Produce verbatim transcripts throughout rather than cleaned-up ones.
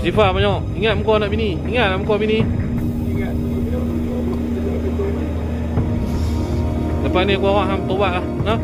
Sifar banyak. Ingat muka anak bini. Ingat muka bini. Ingat. Lepas ni aku harap hang tobat lah. Ha?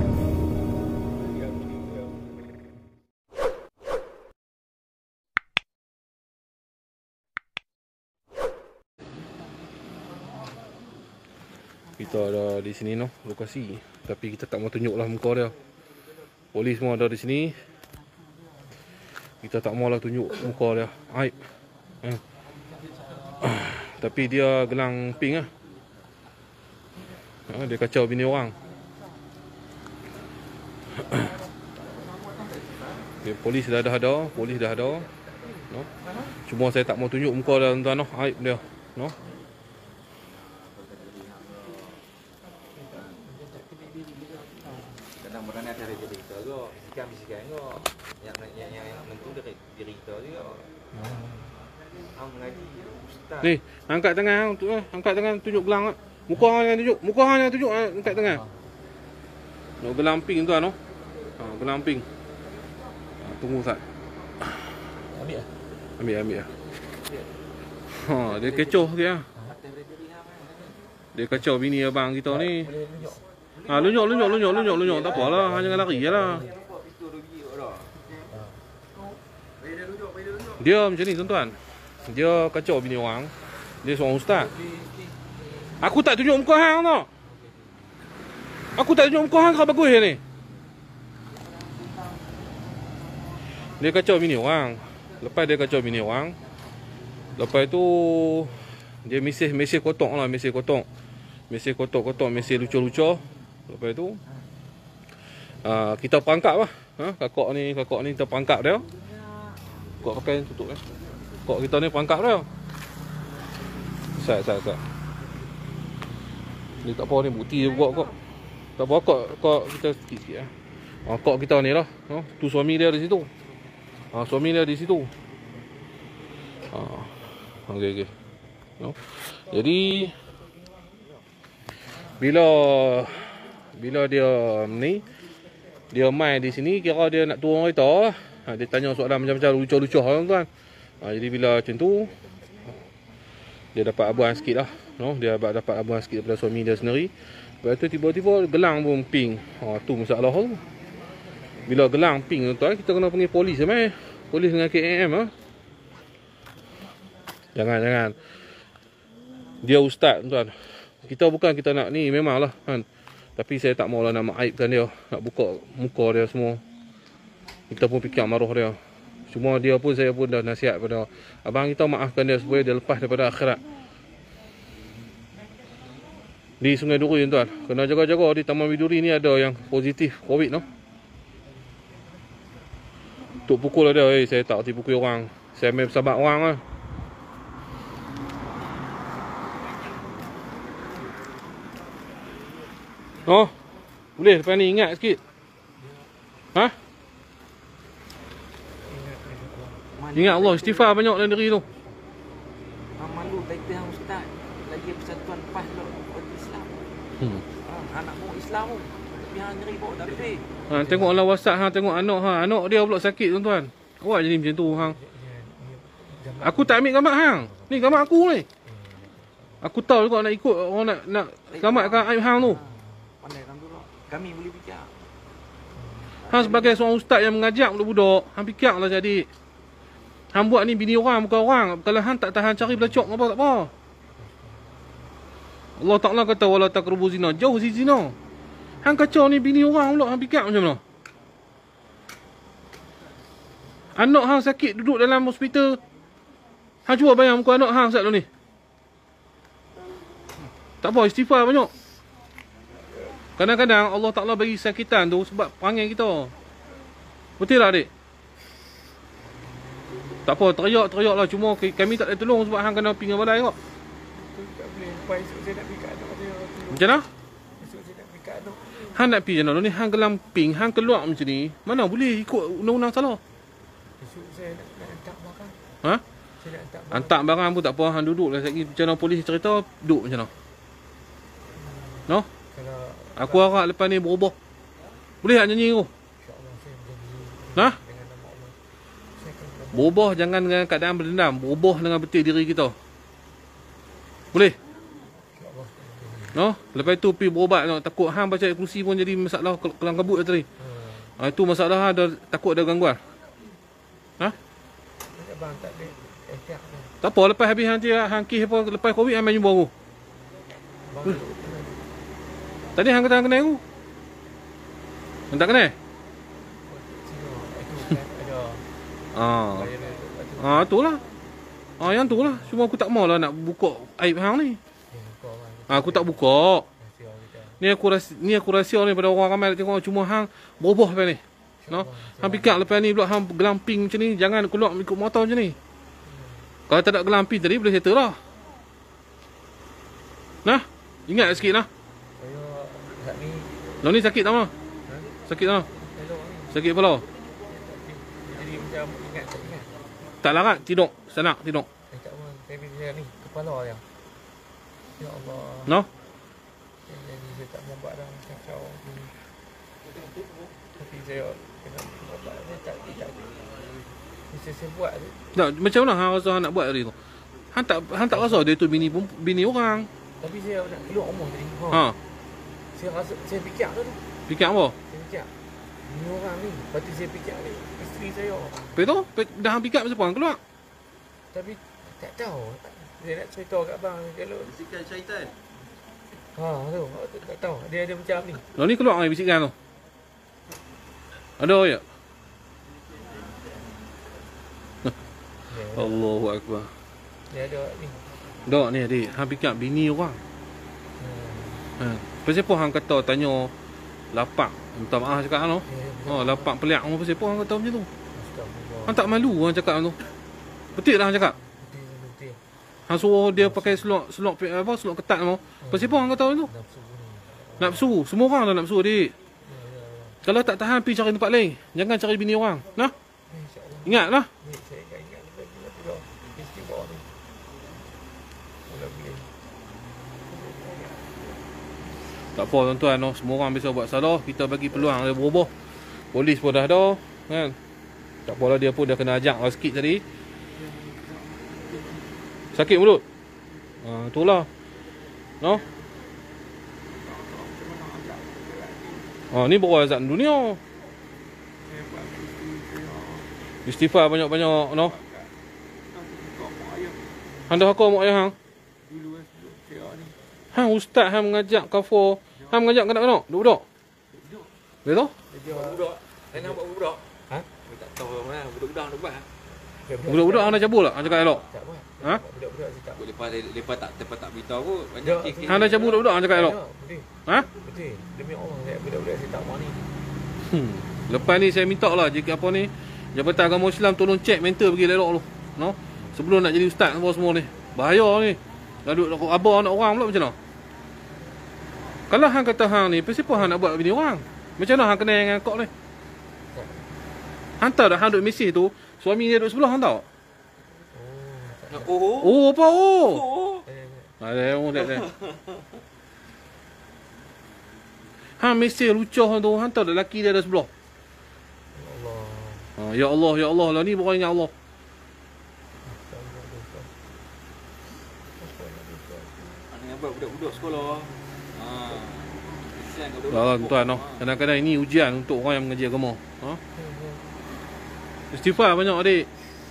Kita ada di sini noh, lokasi. Tapi kita tak mau tunjuklah muka dia. Polis semua ada di sini. Kita tak maulah tunjuk muka dia. Aib. Eh. Tapi dia gelang pink lah. Ha, dia kacau bini orang. Okay, polis dah ada, polis dah ada. No? Cuma saya tak mau tunjuk muka dia tuan-tuan noh, aib dia. No? Kadang-kadang ada cerita ke, bisikan-bisikan ke, yang yang yang yang mentu dari cerita juga. Hang ngaji ustaz. Ni, angkat tangan hang tu, angkat tangan tunjuk gelang. Muka hang jangan tunjuk, muka hang jangan tunjuk, angkat tangan. Nak gelang pink tuan noh. Ha, gelang pink. Ha, tunggu Ustaz. Ambil ah. Ambil ambil ah. Ha, dia kecoh dia. Dia kacau bini abang kita ni. Ha, lunjuk lunjuk lunjuk lunjuk lunjuk tak apalah, hang jangan lari jelah. Dia macam ni tuan-tuan. Dia kacau bini orang. Dia seorang ustaz. Aku tak tunjuk muka hang tau. Aku tak tunjuk muka hang kau bagus ni. Dia kacau bini orang. Lepas dia kacau bini orang, lepas tu dia mesej mesej kotok lah, mesej kotok. Mesej kotok-kotok, mesej lucu-lucu. Lepas tu uh, kita perangkap lah. Ha, kakak ni, kakak ni kita perangkap dia. Kau pakai tutup eh. Kok kita ni perangkap dia. Sat sat sat. Ni tak apa ni bukti je buat kok. Tak apa kok kok kita sikit-sikit ah. Ha, kok kita ni lah. Ha, tu suami dia di situ. Ha, suami dia di situ. Ha. Okey okey. No. Jadi bila bila dia ni dia main di sini, kira dia nak turun kereta. Ha, dia tanya soalan macam-macam lucu-lucu tuan-tuan. Ha, jadi bila macam tu dia dapat abuan sikit lah, no? Dia dapat dapat abuan sikit daripada suami dia sendiri. Lepas tu tiba-tiba gelang pun pink. Ha, tu masalah tu. Bila gelang pink tuan-tuan, kita kena panggil polis sampai. Polis dengan K M M ah. Jangan jangan. Dia ustaz tuan. Kita bukan kita nak ni memanglah kan. Tapi saya tak maulah nak aibkan dia, nak buka muka dia semua. Kita pun fikir maruh dia. Cuma dia pun, saya pun dah nasihat pada abang kita, maafkan dia supaya dia lepas daripada akhirat. Di Sungai Duri tuan, kena jaga-jaga. Di Taman Widuri ni ada yang positif Covid no. Tuk pukul ada, eh saya tak reti pukul orang. Saya main bersahabat orang lah. Oh, boleh lepas ni ingat sikit. Ha? Ingat Allah, istighfar banyak dalam diri tu. Hang malu title hang ustaz. Lagi persatuan PAS lo bagi Islam. Hmm. Ha, anak mu Islam tu. Tapi hang ngeri bawa tapi. Ha, tengok dalam WhatsApp hang, tengok anak ha, anak dia pula sakit tuan-tuan. Awak jadi macam tu hang. Aku tak ambil gambar hang. Ni gambar aku ni. Aku tahu juga nak ikut orang nak nak selamatkan aib hang tu. Pandai hang dulu. Kami boleh fikir. Hang sebagai seorang ustaz yang mengajak budak-budak, hang fikirlah jadi. Hang buat ni bini orang bukan orang. Kalau hang tak tahan cari belacok apa tak apa. Allah Ta'ala kata wala taqrabu zina, jauh si zina. Hang kacau ni bini orang pula, hang fikir macam mana? Anak hang sakit duduk dalam hospital. Hang cuba bayang muka anak hang sat ni. Tak apa, istighfar banyak. Kadang-kadang Allah Ta'ala bagi sakitan tu sebab perangai kita. Betul tak adik? Tak apa, teriak-teriak lah. Cuma kami tak boleh tolong sebab hang kena pinggan balai kok. Tak boleh. Lepas esok saya nak pergi kat anak dia. Macam mana? Esok saya nak pergi kat anak. Hang nak pergi macam mana ni? Hang gelang pink, hang keluar macam ni. Mana boleh ikut undang-undang salah? Esok saya nak, nak hantar barang. Ha? Saya nak hantar barang. Hantar barang pun tak apa. Hang duduk lah. Macam mana polis cerita, duduk macam mana? No? Kalau Aku harap lepas ni berubah. Boleh tak nyanyi tu? insya-Allah saya menjadi Ha? dengan nama Allah. Saya akan Berubah jangan dengan keadaan berdendam, berubah dengan betul diri kita. Boleh? InsyaAllah. No? Lepas tu pergi berubat no? Takut hang baca ayat kursi pun jadi masalah kel- kelam kabut tadi. Ha. Ha, itu masalah ada takut ada gangguan. Ha? Banyak bang tak ada efek ni. Tak apa, lepas habis hang dia hang kis apa lepas Covid hang main jumpa aku. Bang Hmm. duduk tenang. Tadi hang kata hang kenal aku. Hang tak kenal? Cina, itu kan ada Ah. bayar dia lepas tu. Ah, itulah. Ah, yang tu lah. Cuma aku tak maulah nak buka aib hang ni. Ya, kau bang. Ah, aku tak buka. Rahsia kita. Ni aku rahsia, ni aku rahsia ni pada orang ramai nak tengok cuma hang berubah lepas ni. No? Hang pikir lepas ni pula hang gelamping macam ni, jangan keluar ikut motor macam ni. Kalau tak ada gelamping tadi boleh settle lah. Nah, ingat sikit lah. Saya saat ni Lo ni sakit tak mah? ha? Sakit tak mah? Hello ni. Sakit kepala? Jadi macam ingat tak ingat. Tak larat, tidur. Senak, tidur. Eh tak apa, saya bila ni kepala dia. Ya Allah. No? Jadi saya tak mau buat dah kacau ni. Tapi saya kena buat ni tak tidak. Mesti saya buat tu. Tak, macam mana hang rasa hang nak buat tadi tu? Hang tak hang tak rasa dia tu bini pun bini orang. Tapi saya nak keluar rumah tadi. Ha. Ha, Saya rasa saya fikir tu. fikir apa? Saya fikir. Ni orang ni. Lepas tu saya fikir ni isteri saya. Lepas tu, pe- dah hang fikir masa pun hang keluar. Tapi tak tahu. Saya nak cerita kat abang kalau Bisikan syaitan. ha tu tak, tak tahu dia ada macam ni. Lo ni keluar dengan bisikan tu. Ada ya? Dia, Allahu akbar. dia ada ni. Dok ni adik, hang fikir bini orang. Hmm. Ha. Pasal apa hang kata tanya lapak? Minta maaf cakap hang tu. Ya, Ha, lapak peliak hang pasal apa hang kata macam tu? astagfirullah. Hang tak malu hang cakap tu. Betul tak hang cakap? Betul betul. Hang suruh dia pakai selok selok apa selok ketat tu. Pasal apa hang kata macam tu? Nafsu ni. Nafsu, semua orang dah nafsu adik. Ya, ya, ya. Kalau tak tahan pergi cari tempat lain. Jangan cari bini orang. Nah, InsyaAllah. ingatlah. Ni saya akan ingat lagi lagi dah. Istighfar ni. Mula boleh. Tak apa tuan-tuan, no. Semua orang biasa buat salah, kita bagi peluang dia berubah. Polis pun dah ada, kan. Tak apalah dia pun dah kena ajak lah sikit tadi. Sakit mulut. Ha, itulah. No. Ha, ni baru azab dunia. Istighfar banyak-banyak, no. Hang dah hakau mak ayah hang? Dulu kan sebelum saya ni. Hang ustaz hang mengajak kafir. Hang mengajak kanak-kanak, duduk-duduk. Betul? Dia Budak. Saya nak buat budak. Ha? Saya tak tahu mana budak-budak nak buat. Budak-budak hang dah cabut tak? Hang cakap elok. Tak buat. Ha? Budak-budak saya tak. Buat lepas lepas tak lepas tak beritahu pun banyak Dia- kes. Hang dah cabut budak-budak hang cakap elok. Ya, betul. Ha? Betul. Demi Allah saya budak-budak saya tak mau ni. Hmm. Lepas ni saya minta lah jika apa ni Jabatan Agama Islam tolong cek mental pergi elok lu. No? Sebelum nak jadi ustaz apa semua ni. Bahaya ni. Gaduh abah anak orang pula macam mana? Kalau hang kata hang ni, pasal apa hang nak buat bini orang? Macam mana hang kenal dengan kok ni? Hang tahu dah hang duduk Mesir tu, suami dia duduk sebelah hang tahu? Oh. tak- Oh. Oh, apa oh? Oh. Eh, Ada orang tak ada. Hang Mesir lucah tu, hang tahu dah lelaki dia ada sebelah. Ya Allah. Ha, ya Allah, ya Allah lah ni bukan ingat Allah. Ana buat budak-budak sekolah. Ha. Kesian kat budak. Lah tuan noh. Kadang-kadang ini ujian untuk orang yang mengaji agama. Ha? Istighfar banyak adik.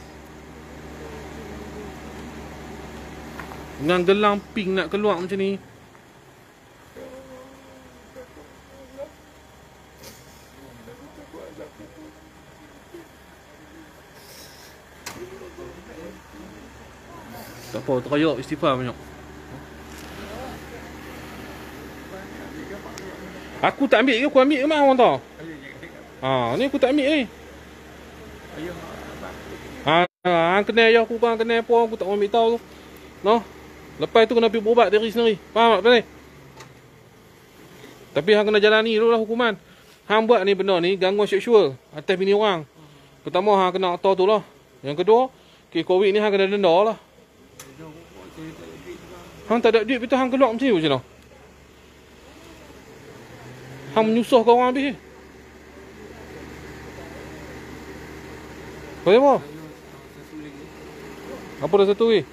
Dengan gelang pink nak keluar macam ni. Tak apa, terayuk istighfar banyak. Aku tak ambil ke? Aku ambil ke mana orang tahu? Ha, ni aku tak ambil ni. Ha, hang kena ayah aku kan, kena apa aku tak mau ambil tahu tu. No. Lepas tu kena pergi berubat diri sendiri. Faham tak ni? Tapi hang kena jalani dulu lah hukuman. Hang buat ni benda ni gangguan seksual atas bini orang. Pertama hang kena tahu tu lah. Yang kedua, kes Covid ni hang kena denda lah. Hang tak ada duit, betul hang keluar macam ni macam mana? Hang menyusahkan orang habis. Boleh apa? Apa dah satu ni?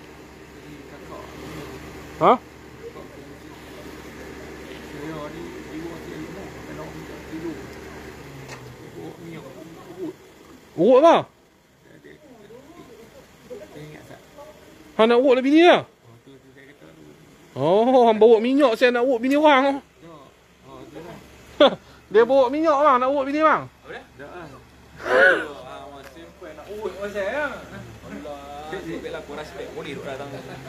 Ha? Saya ni di luar saya rumah. Kalau minta tidur. Bawa minyak. Urut. Urut apa? Saya ingat tak? Han nak urut lah bini lah. Oh, tu, tu saya kata tu. Oh, han bawa minyak saya nak urut bini orang. Ya. Oh, tu lah. Dia bawa minyak bang, nak urut bini bang. Apa dia? Dah lah. Ah, mas simple nak urut pasal ya. Allah. Saya lah aku respect boleh duk datang.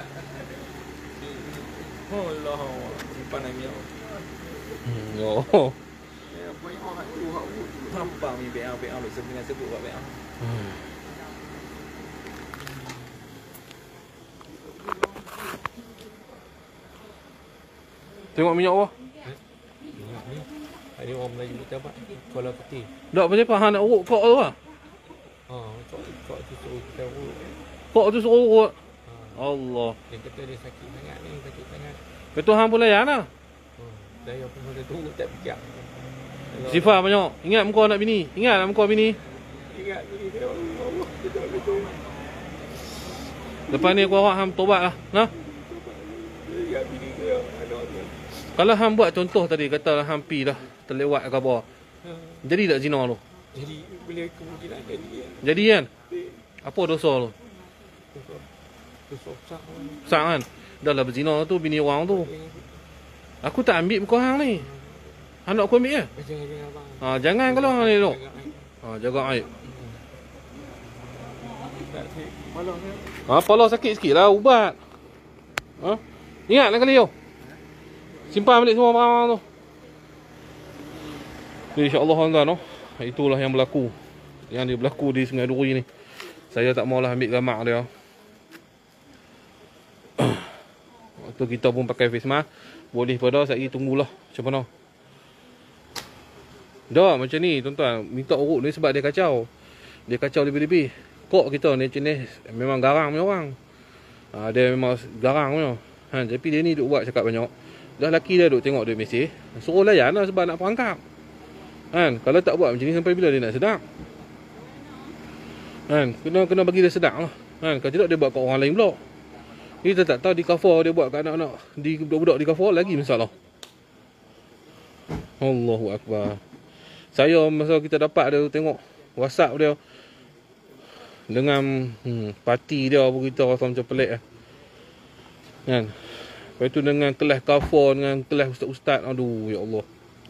Allah, simpan minyak. Hmm, oh. Saya banyak orang tu hak urut. Nampak ni B A B A sebenarnya sebut buat B A. Hmm. Tengok minyak apa? Minyak ni. Ada orang Melayu kita buat kola putih. Tak apa siapa han nak urut kok tu lah. Ha, kok kok tu suruh kita urut. Kok tu suruh urut. Ha. Allah. Dia kata dia sakit sangat ni, sakit sangat. Betul hang pun layan lah. Hmm. Saya pun boleh tunggu tak fikir. Sifat banyak. Ingat muka anak bini. Ingat lah muka bini. Ingat diri dia. Allah, betul-betul. Lepas ni aku harap hang tobat lah. Nah. Ingat diri dia. Anak dia. Kalau hang buat contoh tadi, katalah hang pi dah terlewat ke apa. Ha. Jadi tak zina tu? Jadi boleh kemungkinan jadi kan. Jadi kan? Apa dosa tu? Dosa besar. Besar kan? Dah lah berzina tu bini orang tu. Aku tak ambil muka hang ni. Hang nak aku ambil ke? Jangan-jangan abang. Ha, jangan kalau hang ni tu. Jangan aib. Ha, jaga aib. Tak sakit. Malam ni. Ha, kepala sakit sikit lah, ubat. Ha? Ingat lah kali tu. Simpan balik semua barang tu. Jadi insyaAllah tuan-tuan tu. Itulah yang berlaku. Yang dia berlaku di Sungai Duri ni. Saya tak maulah ambil gambar dia. Waktu kita pun pakai face mask. Boleh pada saya tunggulah. Macam mana? Dah macam ni tuan-tuan. Minta urut ni sebab dia kacau. Dia kacau lebih-lebih. Kok kita ni jenis memang garang punya orang. Ha, dia memang garang punya. Ha, tapi dia ni duk buat cakap banyak. Dah laki dia duk tengok dia mesej. Suruh layan lah sebab nak perangkap. Kan? Kalau tak buat macam ni sampai bila dia nak sedap? Kan? Kena kena bagi dia sedap lah. Kan? Kalau tidak dia buat kat orang lain pula. Kita tak tahu di cover dia buat kat anak-anak. Di budak-budak di cover lagi masalah. Allahu Akbar. Saya masa kita dapat dia tengok WhatsApp dia. Dengan hmm, parti dia apa kita rasa macam pelik lah. Kan? Lepas tu dengan kelas cover, dengan kelas ustaz-ustaz. Aduh, ya Allah.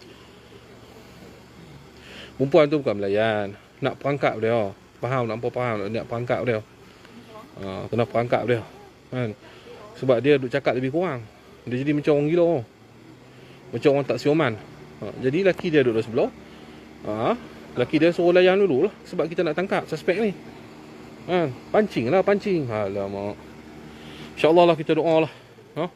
Perempuan tu bukan melayan. Nak perangkap dia. Faham, nak apa faham. Nak perangkap dia. Ha, kena perangkap dia. Kan? Sebab dia duk cakap lebih kurang. Dia jadi macam orang gila. Macam orang tak sioman. Ha, jadi laki dia duduk sebelah. Ha, laki dia suruh layan dulu lah. Sebab kita nak tangkap suspek ni. Ha, pancing lah, pancing. Alamak. InsyaAllah lah kita doa lah. Ha?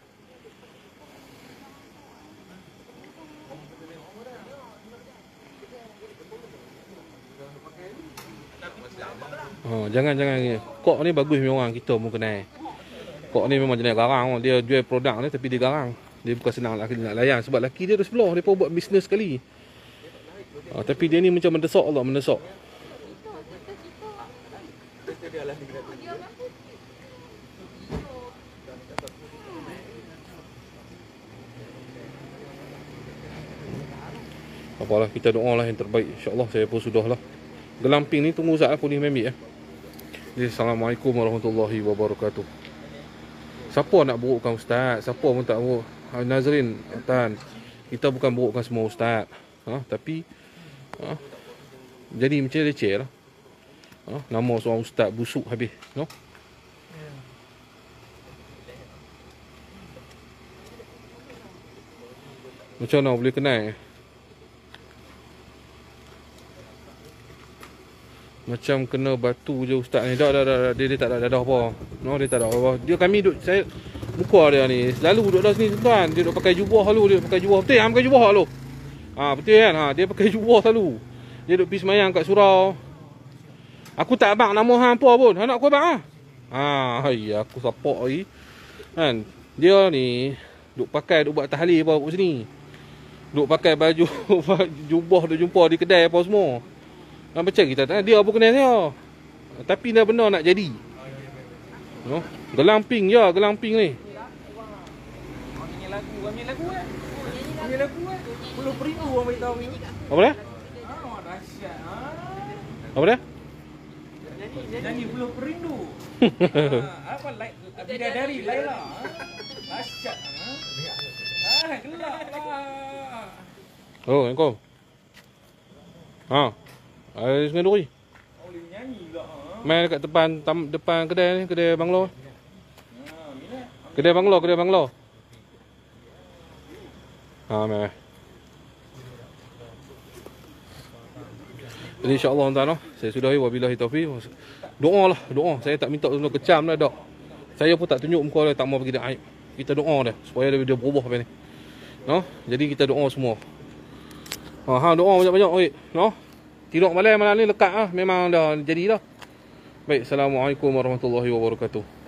Oh, jangan-jangan. Kok ni bagus memang orang kita pun kenal. Kok ni memang jenis garang. Dia jual produk ni tapi dia garang. Dia bukan senang nak, nak layan. Sebab laki dia ada sebelah. Dia pun buat bisnes sekali. Oh, tapi dia ni macam mendesak Allah. Mendesak. Apalah, kita doa lah yang terbaik. InsyaAllah saya pun sudah lah. Gelamping ni tunggu saat polis ambil eh. Jadi, Assalamualaikum warahmatullahi wabarakatuh. Siapa nak burukkan ustaz? Siapa pun tak buruk. Nazrin, Tan, kita bukan burukkan semua ustaz. Ha? Tapi ha? Jadi macam leceh lah. Ha? Nama seorang ustaz busuk habis, no? Macam mana boleh kenal? Macam kena batu je ustaz ni. Dah dah dah dia, dia tak ada dadah apa. No, dia tak ada apa. Dia kami duk saya muka dia ni selalu duduk dah sini tuan. Dia duk pakai jubah selalu, dia pakai jubah. Betul hang pakai jubah selalu. Ha, betul kan? Ha, dia pakai jubah selalu. Dia duk pergi semayang kat surau. Aku tak abang nama hang apa pun. Hang nak aku abang ah. Ha, hai aku support lagi. Kan? Dia ni duk pakai duk buat tahlil apa kat sini. Duk pakai baju jubah duk jumpa di kedai apa semua. Ha, macam kita tak dia apa kenal dia. Tapi dah benar nak jadi. No? Gelang pink ya, gelang pink ni. Orang nyanyi lagu, orang nyanyi lagu eh. Orang nyanyi lagu eh. Puluh Perindu orang beritahu ni. Apa dia? Ah, dahsyat. Ah. Apa dia? Nyanyi Puluh Perindu. ah, apa like bidadari Laila. Ah. Dahsyat. Ah, ah gelak lah. Oh, engkau. Ha. Ai Sungai Duri. Boleh nyanyi lah. Ah. Main dekat depan tam, depan kedai ni, kedai banglo. Ah, minat. Kedai banglo, kedai banglo. Ha, main. Jadi insya-Allah tuan-tuan, saya sudahi wabillahi taufiq. Doa lah, doa. Saya tak minta untuk kecam dah dak. Saya pun tak tunjuk muka dia, tak mau bagi dia aib. Kita doa dah supaya dia, dia berubah apa ni. No? Jadi kita doa semua. Ha, ha doa banyak-banyak oi, no? Tidur malam malam ni lekat ah, memang dah jadi dah. Baik, assalamualaikum warahmatullahi wabarakatuh.